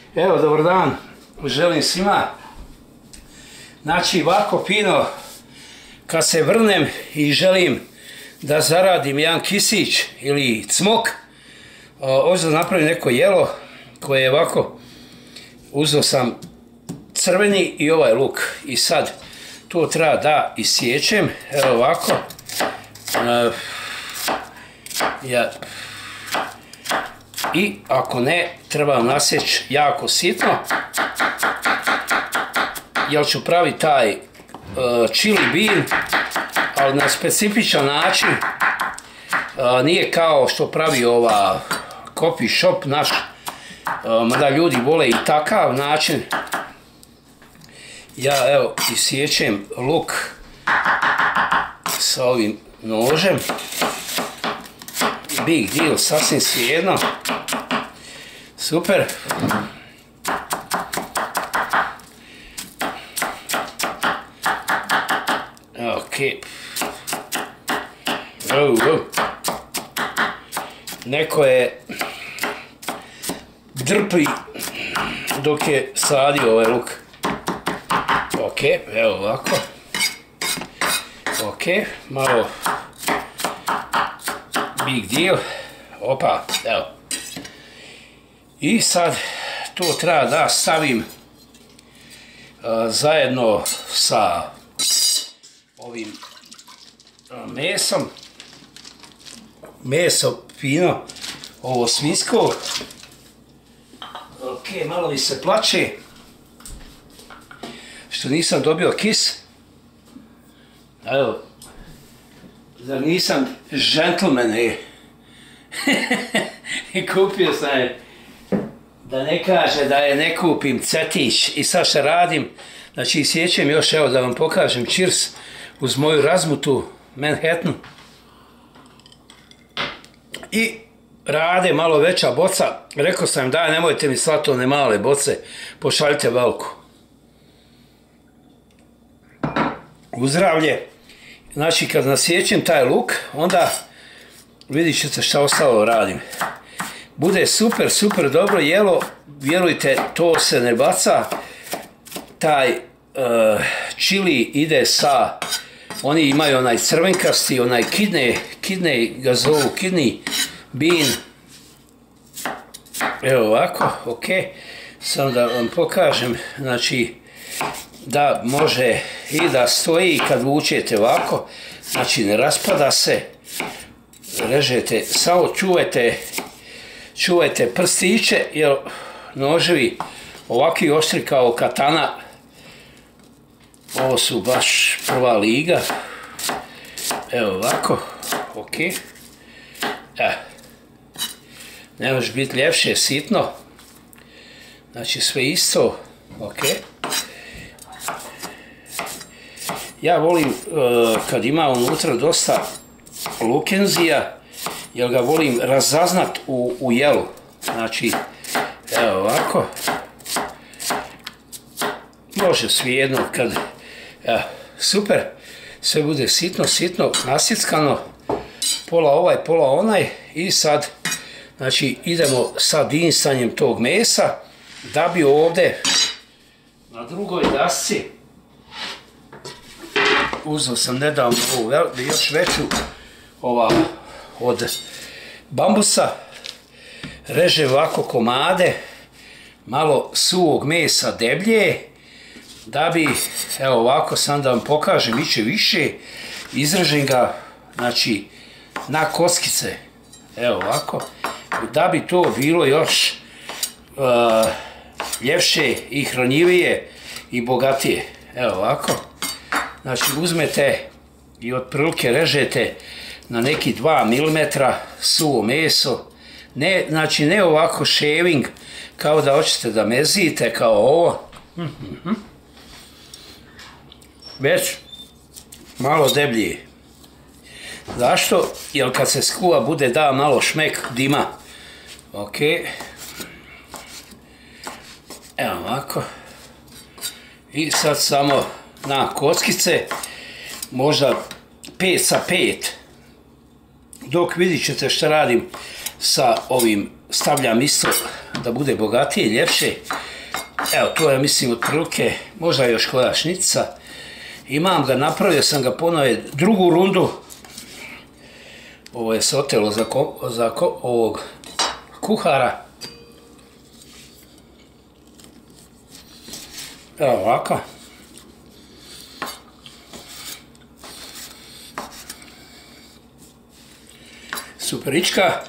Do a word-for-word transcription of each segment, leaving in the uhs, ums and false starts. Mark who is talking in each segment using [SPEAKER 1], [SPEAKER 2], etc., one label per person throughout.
[SPEAKER 1] Evo, dobar dan, želim svima. Znači, ovako fino, kad se vrnem i želim da zaradim jedan kisić ili cmok, hoću da napravim neko jelo koje je ovako, uzeo sam crveni i ovaj luk. I sad, to treba da isječem, evo ovako. Ja... I ako ne, trebam nasjeći jako sitno, jer ću praviti taj uh, chili bean, ali na specifičan način. Uh, nije kao što pravi ova coffee shop naš, uh, mada ljudi vole i takav način. Ja evo isječem luk sa ovim nožem. Big deal, sasvim svejedno. Super. Ok. Oh, oh. Neko je drpi dok je sadio ovaj luk. Ok, evo ovako. Ok, malo big deal. Opa, evo. I sad to treba da stavim uh, zajedno sa ovim uh, mesom. Meso fino, ovo svinjsko. Ok, malo mi se plače što nisam dobio kis. Evo, zar nisam gentleman, e? I kupio sam je, da ne kaže da je ne kupim cetić. I sad što radim, znači sjećam još, evo da vam pokažem, cheers, uz moju razmutu Manhattan. I rade malo veća boca, rekao sam da nemojte mi slati one male boce, pošaljite veliku. Uzdravlje. Znači kad nasjećem taj luk, onda vidit ćete šta ostalo radim. Bude super, super dobro jelo, vjerujte, to se ne baca. Taj uh, čili ide sa, oni imaju onaj crvenkasti, onaj kidney, kidney ga zovu, kidney bean. Evo ovako, ok. Samo da vam pokažem, znači da može i da stoji kad vučete ovako, znači ne raspada se. Režete, samo čuvajte, čuvajte prstiće, jer noževi ovakvi oštri kao katana, ovo su baš prva liga. Evo ovako, ok. E, ne može biti ljepše, sitno, znači sve isto, ok. Ja volim uh, kad ima unutra dosta lukenzija, jer ga volim razaznat u, u jelu. Znači, evo ovako. Može svijedno kad, evo, super, sve bude sitno, sitno, nasjeckano, pola ovaj, pola onaj. I sad, znači, idemo sa dinstanjem tog mesa, da bi ovdje na drugoj dasci, uzeo sam nedavno ovu još veću, ova od bambusa, reže ovako komade, malo suvog mesa deblje, da bi, evo ovako sam da vam pokažem, iće više, izrežem ga, znači, na kockice, evo ovako, da bi to bilo još uh, ljepše i hranjivije i bogatije, evo ovako. Znači uzmete i otprilike režete na neki dva milimetra suvo meso. Ne, znači ne ovako shaving kao da hoćete da mezite kao ovo. Već malo deblje. Zašto? Jer kad se skuva bude da malo šmek dima. Ok. Evo ovako. I sad samo na kockice, možda pet sa pet, dok vidit ćete šta radim sa ovim stavljam isto da bude bogatije, ljepše. Evo, to je, mislim, otprilike, možda još koja šnica. Imam ga, napravio sam ga ponove drugu rundu. Ovo je se otelo za, ko, za ko, ovog kuhara. Evo ovako. Superička.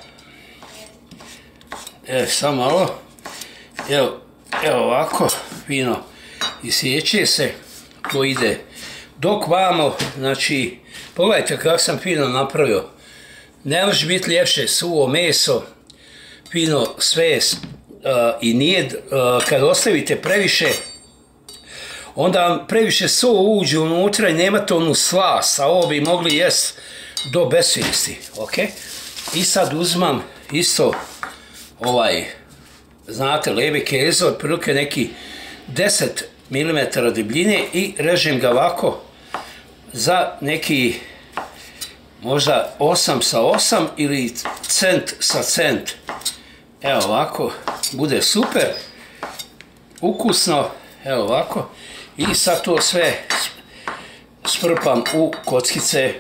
[SPEAKER 1] Evo, samo malo. Evo, evo ovako, fino isjeće se. To ide dok vamo, znači, pogledajte kako sam fino napravio. Ne može biti ljepše, suvo meso, fino sve uh, i nije, uh, kad ostavite previše, onda vam previše suvo uđe unutra i nemate onu slas, a ovo bi mogli jest do besvijesti, ok? I sad uzmam isto ovaj, znate, lebe kezo, otprilike neki deset milimetara debljine i režem ga ovako za neki možda osam sa osam ili cent sa cent. Evo ovako, bude super, ukusno, evo ovako. I sad to sve sprpam u kockice.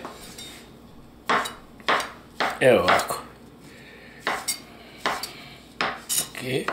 [SPEAKER 1] Evo ovako. Okay.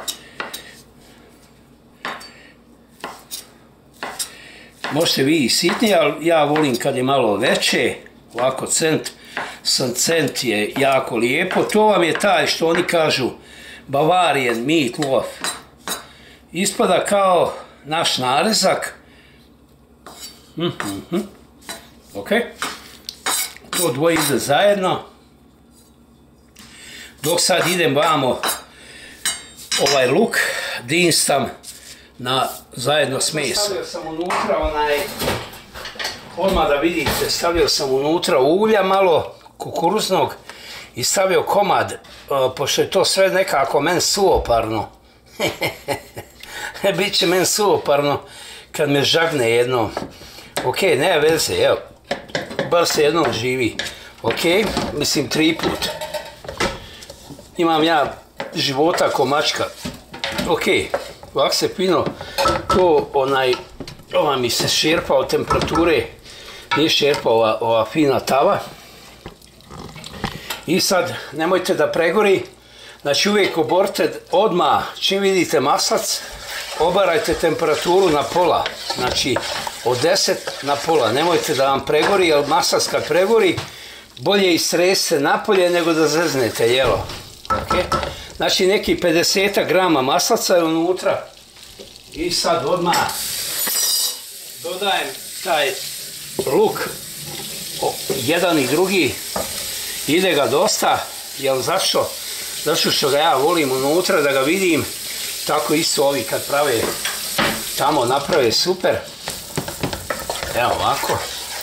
[SPEAKER 1] Možete vi i sitnije, ali ja volim kad je malo veće, ovako cent, sam cent je jako lijepo. To vam je taj što oni kažu Bavarian meatloaf. Ispada kao naš narezak. Mm-hmm. Ok. To dvoje ide zajedno. Dok sad idem vamo ovaj luk dinstam na zajedno s mesom. Stavio sam unutra onaj, odmah da vidite, stavio sam unutra ulja malo kukuruznog i stavio komad, uh, pošto je to sve nekako meni suoparno. Biće meni suoparno kad me žagne jednom. Ok, nema veze, evo, bar se jednom živi. Ok, mislim tri put. Imam ja života ko mačka. Ok, ovako se fino to onaj, ova mi se šerpa od temperature, nije šerpa ova, ova fina tava. I sad nemojte da pregori, znači uvijek oborite odmah, čim vidite maslac, obarajte temperaturu na pola, znači od deset na pola, nemojte da vam pregori, jer maslac kad pregori, bolje istresite napolje nego da zeznete jelo. Okay. Znači neki pedeset grama maslaca je unutra i sad odmah dodajem taj luk, o, jedan i drugi, ide ga dosta, jel zašto? Zato što ga ja volim unutra da ga vidim, tako isto ovi kad prave tamo naprave super. Evo ovako.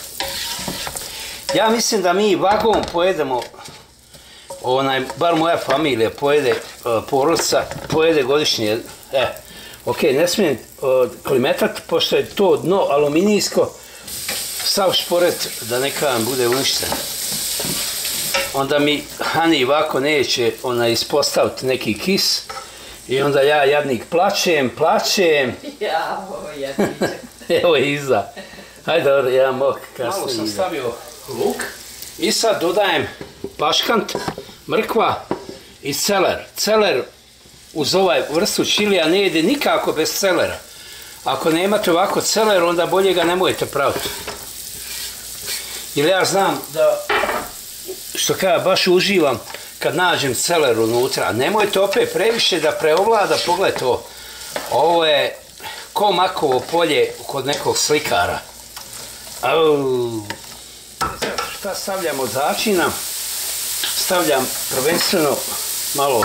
[SPEAKER 1] Ja mislim da mi vagom pojedemo, onaj, bar moja familija pojede, uh, porodica pojede godišnje, e, ok, ne smijem uh, klimetati, pošto je to dno aluminijsko, sav šporet da neka vam bude uništen. Onda mi Hani ovako neće ona ispostaviti neki kis i onda ja jadnik plačem, plačem.
[SPEAKER 2] Ja, ovo jadniček.
[SPEAKER 1] Evo je iza. Hajde, ja mok kasnije. Malo sam stavio luk i sad dodajem paškant, mrkva i celer. Celer uz ovaj vrstu čilija ne ide nikako bez celera. Ako nemate ovako celer, onda bolje ga ne možete praviti. Jer ja znam da, što kada baš uživam kad nađem celer unutra, nemojte opet previše da preovlada, pogledajte ovo. Ovo je ko makovo polje kod nekog slikara. Au. Šta stavljam od začina? Stavljam prvenstveno malo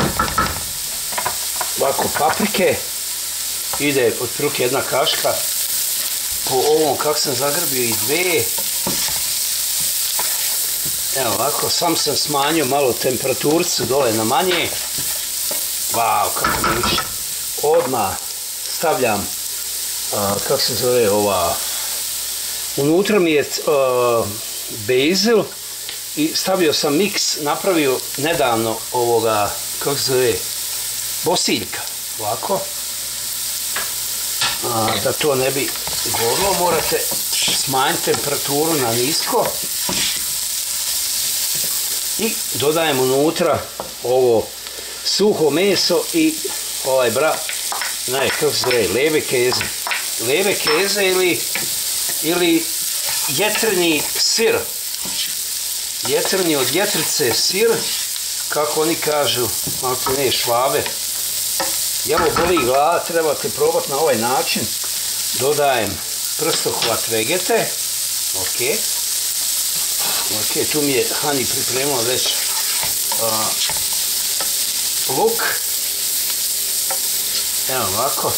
[SPEAKER 1] ovako paprike, ide otprilike jedna kaška, po ovom kako sam zagrbio i dve. Evo ovako, sam sam smanjio malo temperaturicu dole na manje. Wow, kako mi više. Odmah stavljam, a, kako se zove ova, unutra mi je a, basil i stavio sam miks, napravio nedavno ovoga, kako se zove, bosiljka, ovako. A, da to ne bi gorlo, morate smanjiti temperaturu na nisko. I dodajem unutra ovo suho meso i ovaj bra, ne, kako se zove, leve keze. Leve keze ili, ili jetrni sir. Jetrni od jetrice sir, kako oni kažu, ako ne švabe. Jelo boli glava, trebate probati na ovaj način. Dodajem prstohvat vegete. Ok. Ok, tu mi je Hani pripremila već a, luk. Evo ovako.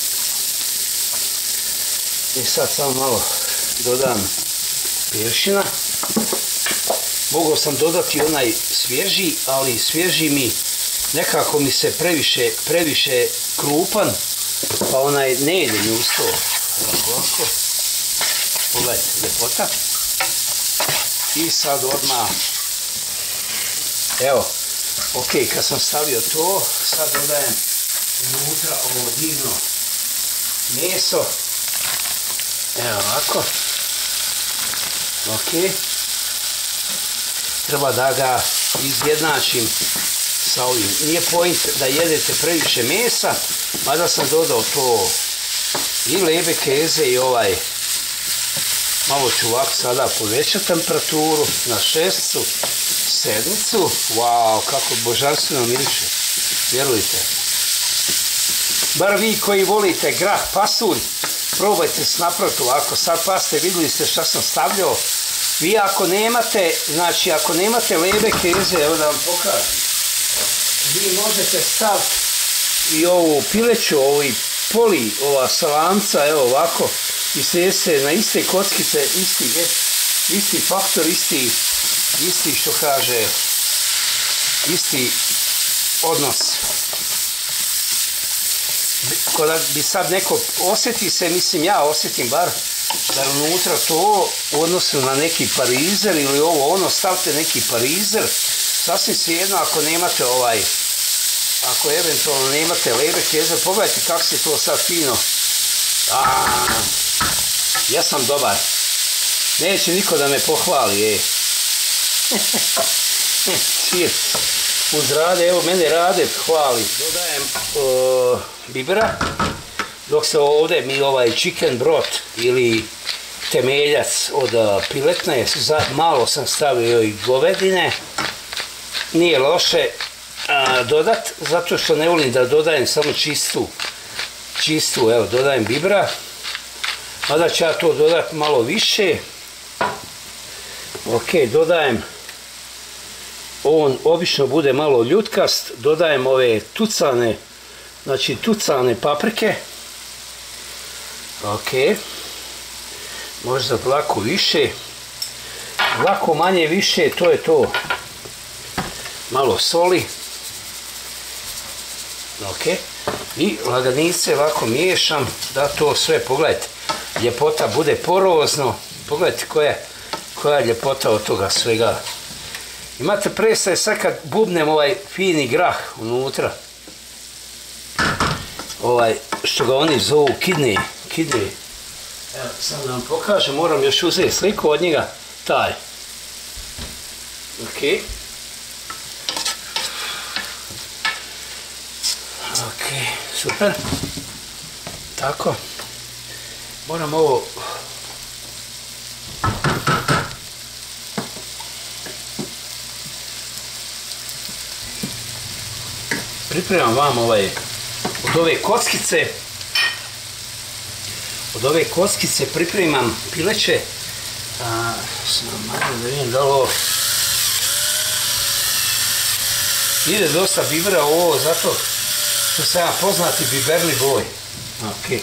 [SPEAKER 1] I sad samo malo dodam peršina. Mogao sam dodati onaj svježi, ali svježi mi nekako mi se previše, previše krupan, pa onaj ne ide mi uz to. Ovako. Pogledajte, ljepota. I sad odmah, evo, ok, kad sam stavio to, sad dodajem unutra ovo divno meso. Evo ovako. Ok. Treba da ga izjednačim sa ovim. Nije point da jedete previše mesa, mada sam dodao to i lebe keze i ovaj. Malo ću ovako sada povećati temperaturu na šesticu, sedmicu. Wow, kako božanstveno miriše. Vjerujte. Bar vi koji volite grah, pasulj, probajte se napraviti ovako. Sad pa ste vidjeli ste šta sam stavljao. Vi ako nemate, znači ako nemate lebe keze, evo da vam pokažem. Vi možete staviti i ovu pileću, ovi poli, ova salamca, evo ovako. I sve se na iste kockice, isti, isti faktor, isti, isti što kaže, isti odnos. Kada bi sad neko osjeti se, mislim ja osjetim bar, da je unutra to u odnosu na neki parizer ili ovo ono, stavite neki parizer, sasvim svejedno ako nemate ovaj, ako eventualno nemate lebe keze, pogledajte kako se to sad fino. Aaaa. Ja sam dobar. Neće niko da me pohvali, ej. Čir. Uz Rade, evo mene Rade hvali. Dodajem uh, bibera. Dok se ovdje mi ovaj chicken broth ili temeljac od uh, piletne, malo sam stavio i govedine. Nije loše uh, dodat, zato što ne volim da dodajem samo čistu. Čistu, evo, dodajem bibera. Mada ću ja to dodati malo više. Ok, dodajem, on obično bude malo ljutkast, dodajem ove tucane, znači tucane paprike. Ok, možda dlaku više, dlaku manje više, to je to. Malo soli. Ok, i laganice ovako miješam da to sve, pogledajte. Ljepota bude porozno, pogledajte koja, koja ljepota od toga svega. Imate predstav sad kad bubnem ovaj fini grah unutra, ovaj što ga oni zovu kidney, kidney. Evo sad da vam pokažem, moram još uzeti sliku od njega, taj. Ok. Ok, super. Tako. Moram ovo pripremam vam ovaj od ove kockice od ove kockice pripremam pileće. A, sam malo da vidim da ovo ide dosta bibera ovo zato što sam ja poznati biberni boj. Ok.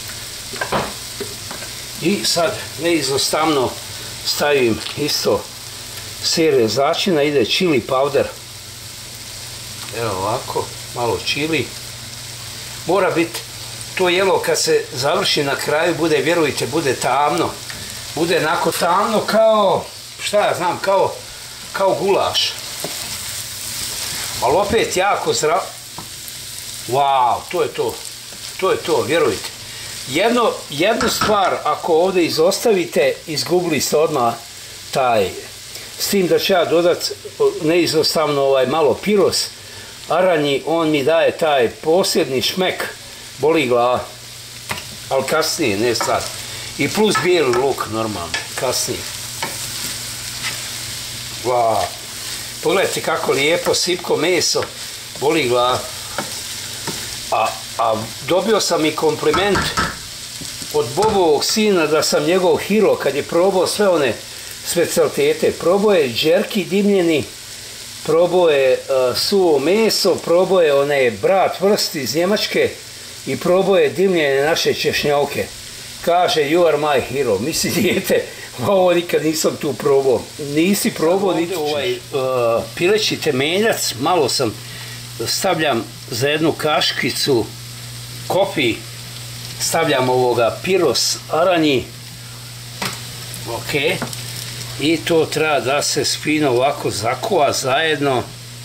[SPEAKER 1] I sad neizostavno stavim isto sir začina, ide chili powder. Evo ovako, malo chili. Mora biti to jelo kad se završi na kraju, bude, vjerujte, bude tamno. Bude onako tamno kao, šta ja znam, kao, kao gulaš. Ali opet jako zdrav, Wow, to je to. To je to, vjerujte. Jedno, jednu stvar, ako ovdje izostavite, izgubili ste odmah taj. S tim da ću ja dodat neizostavno ovaj malo piros, aranji, on mi daje taj posljednji šmek, boli glava. Ali kasnije, ne sad. I plus bijeli luk, normalno, kasnije. Wow. Pogledajte kako lijepo, sipko meso, boli glava. A, a dobio sam i kompliment od Bobovog sina da sam njegov hero kad je probao sve one specialitete. Probao je džerki dimljeni, probao je uh, suvo meso, probao je onaj brat vrst iz Njemačke i probao je dimljene naše češnjavke. Kaže, you are my hero. Misli, dijete, ovo nikad nisam tu probao. Nisi probao, niti ovaj uh, pileći temeljac, malo sam stavljam za jednu kaškicu kopi, stavljam ovoga piros aranji, ok, i to treba da se fino ovako zakuva zajedno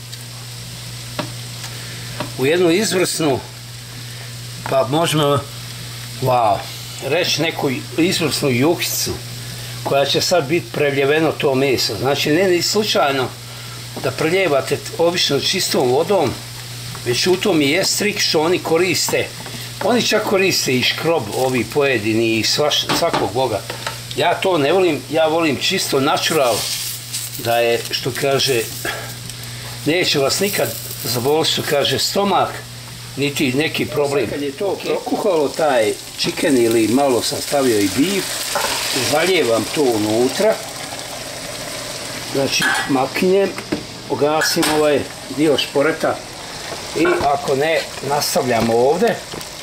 [SPEAKER 1] u jednu izvrsnu, pa možemo, wow, reći neku izvrsnu juhicu koja će sad biti preljeveno to meso. Znači, ne ni slučajno da preljevate obično čistom vodom, već u tom i je trik što oni koriste. Oni čak koriste i škrob, ovi pojedini i svaš, svakog boga. Ja to ne volim, ja volim čisto natural, da je, što kaže, neće vas nikad zaboliti, što kaže, stomak, niti neki problem. Kad je to prokuhalo, taj chicken ili malo sam stavio i beef, zaljevam to unutra, znači makinjem, ugasim ovaj dio šporeta i ako ne, nastavljamo ovdje.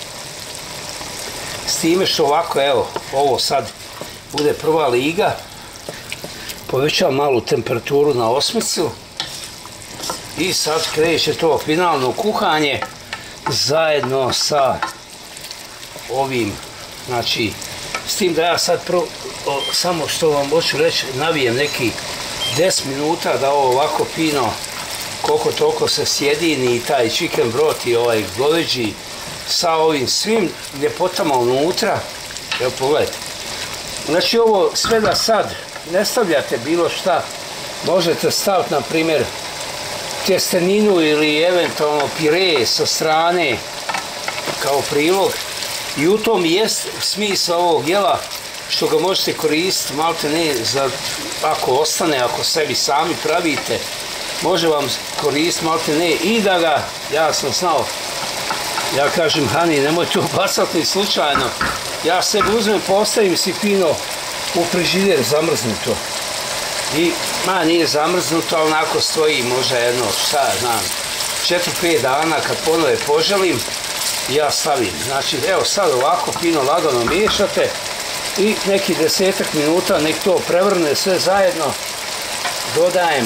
[SPEAKER 1] S time što ovako, evo, ovo sad bude prva liga, povećam malu temperaturu na osmicu i sad kreće to finalno kuhanje zajedno sa ovim, znači, s tim da ja sad pro, o, samo što vam hoću reći, navijem neki deset minuta da ovo ovako fino, koliko toliko se sjedini i taj chicken broth i ovaj goveđi sa ovim svim ljepotama unutra. Evo pogledajte. Znači ovo sve da sad ne stavljate bilo šta, možete staviti na primjer tjesteninu ili eventualno pire sa strane kao prilog i u tom jest smisao ovog jela što ga možete koristiti malte ne za ako ostane, ako sebi sami pravite, može vam koristiti malte ne i da ga, ja sam znao, ja kažem Hani nemoj to bacati ni slučajno, ja sebi uzmem, postavim si fino u frižider zamrznuto i ma nije zamrznuto, ali onako stoji možda jedno, šta ja znam, četiri pet dana kad ponove poželim ja stavim. Znači evo sad ovako fino lagano miješate i neki desetak minuta nek to prevrne sve zajedno, dodajem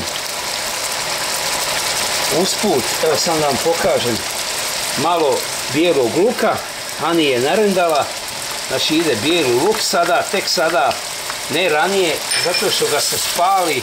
[SPEAKER 1] usput, evo sam da vam pokažem, malo bijelog luka, Hani je narendala, znači ide bijeli luk sada, tek sada, ne ranije, zato što ga se spali,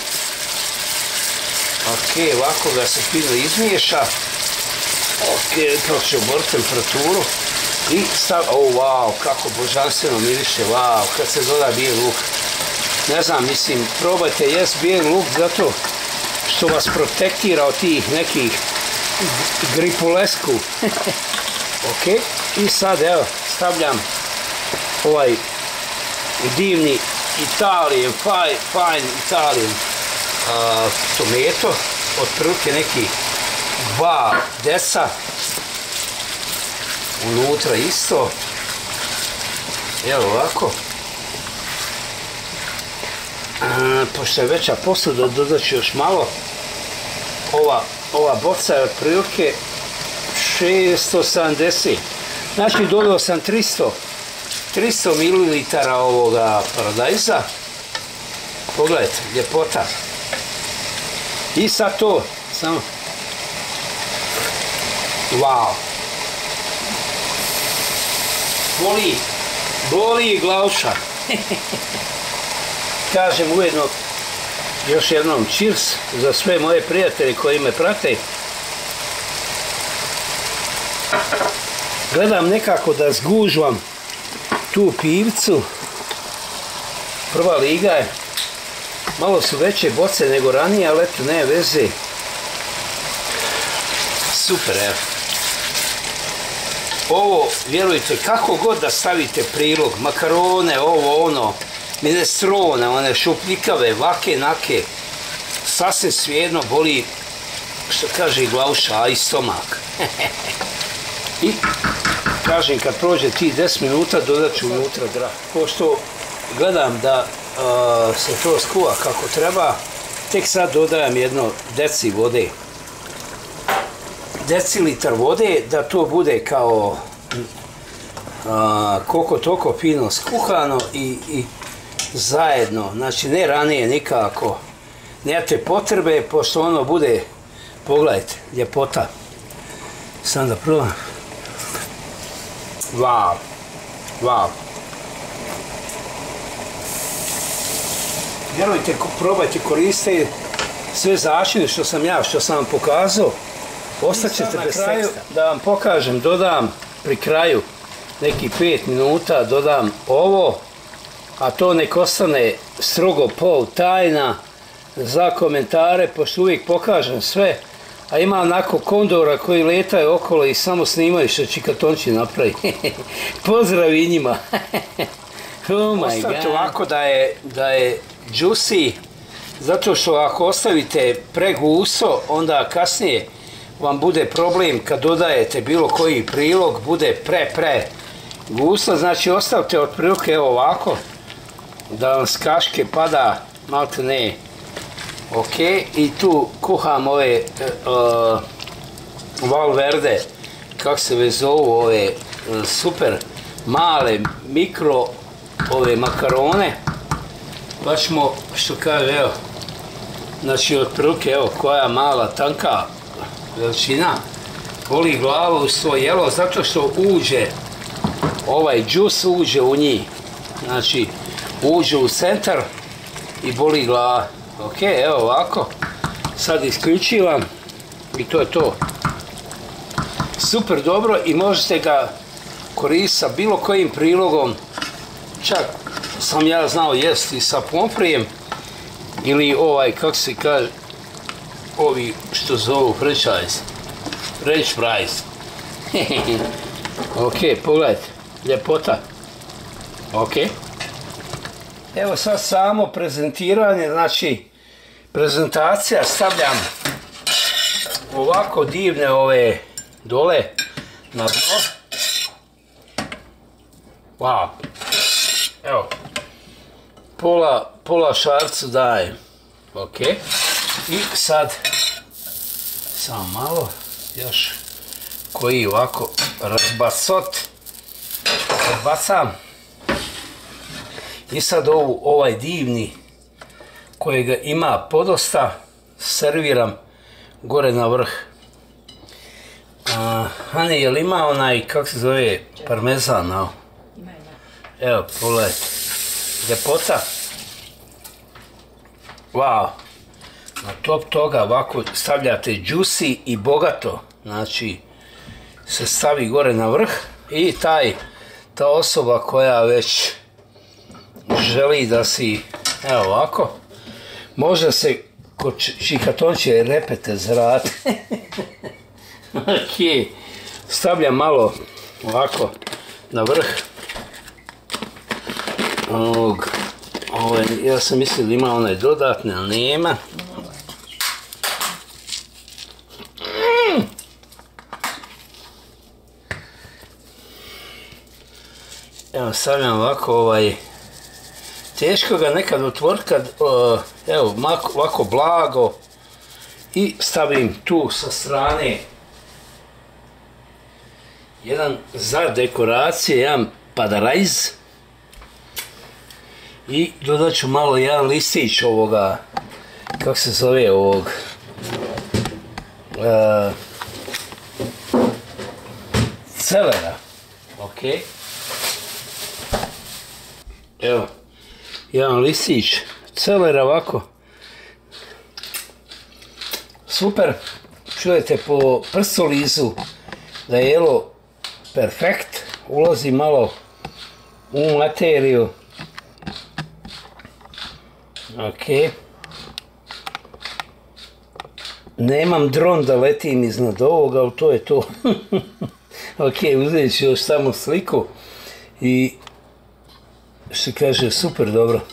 [SPEAKER 1] ok, ovako ga se fino izmiješa, ok, ipak će oboriti temperaturu i stav, oh wow, kako božanstveno miriše, wow, kad se doda bijeli luk, ne znam, mislim, probajte jest bijeli luk zato što vas protektira od tih nekih gripulesku, ok, i sad evo, stavljam ovaj divni Italijan, fine, fine Italijan uh, tomato, otprilike neki dva deca, unutra isto, evo ovako, uh, pošto je veća posuda, dodat ću još malo, ova, ova boca je otprilike šesto sedamdeset, znači dodao sam tristo mililitara ovoga paradajza, pogledajte, ljepota, i sad to, samo, wow, boli, boli glavša, kažem ujedno, još jednom cheers za sve moje prijatelje koji me prate, Gledam nekako da zgužvam tu pivcu. Prva liga je. Malo su veće boce nego ranije, ali eto, ne veze. Super, evo. Ovo, vjerujte, kako god da stavite prilog, makarone, ovo, ono, minestrone, one šupljikave, vake, nake, sasvim svejedno boli, što kaže Glauša, a i stomak. I, kažem, kad prođe ti deset minuta, dodat ću unutra grah. Pošto gledam da uh, se to skuva kako treba, tek sad dodajem jedno deci vode. Decilitar vode, da to bude kao a, koliko toliko fino skuhano i, i zajedno, znači ne ranije nikako, nemate potrebe, pošto ono bude, pogledajte, ljepota. Sam da probam. Wow, wow. Vjerujte, probajte, koristite sve začine što sam ja, što sam vam pokazao. Ostaćete bez teksta. Da vam pokažem, dodam pri kraju neki pet minuta, dodam ovo, a to nek ostane strogo pol tajna za komentare, pošto uvijek pokažem sve, a ima onako kondora koji letaju okolo i samo snimaju što će katonči napravi. Pozdrav i njima. Oh my god. Ostavite ovako da je, da je juicy, zato što ako ostavite pregusto, onda kasnije vam bude problem kad dodajete bilo koji prilog, bude pre pre gusto, znači ostavite otprilike evo ovako, da vam s kaške pada malte ne, ok, i tu kuham ove uh, Valverde, kako se već zovu, ove uh, super male mikro ove makarone, pa ćemo, što kaže, evo, znači otprilike evo koja mala tanka veličina, boli glavu u svoje jelo, zato što uđe, ovaj džus uđe u njih, znači uđe u centar i boli glava. Ok, evo ovako, sad isključivam i to je to. Super dobro i možete ga koristiti sa bilo kojim prilogom, čak sam ja znao jesti sa pomfrijem ili ovaj, kako se kaže, ovi što zovu franchise, French fries. Ok, pogledajte, ljepota. Ok. Evo sad samo prezentiranje, znači prezentacija, stavljam ovako divne ove dole na dno. Wow. Evo, pola, pola šarcu dajem. Ok. I sad, samo malo, još koji ovako razbacot, razbacam. I sad ovu, ovaj divni, kojega ima podosta, serviram gore na vrh. A, Hani, je li ima onaj, kako se zove, parmezan, no? Evo, pogledajte, ljepota. Wow. Na top toga ovako stavljate juicy i bogato, znači se stavi gore na vrh i taj, ta osoba koja već želi da si, evo ovako, može se kod čikatonče repete zrati. Ok, stavljam malo ovako na vrh ovog, ovaj, ja sam mislio da ima onaj dodatne, ali nema. Evo, stavljam ovako, ovaj, teško ga nekad otvoriti kad, uh, evo, ovako blago i stavim tu sa strane jedan za dekoracije, jedan paradajz i dodat ću malo jedan listić ovoga, kako se zove ovog, uh, celera, ok. Evo, jedan listić celera ovako. Super, čujete po prstolizu da je jelo perfekt, ulazi malo u materiju. Ok. Nemam dron da letim iznad ovoga, ali to je to. Ok, uzet ću još samo sliku i što kaže, super dobro.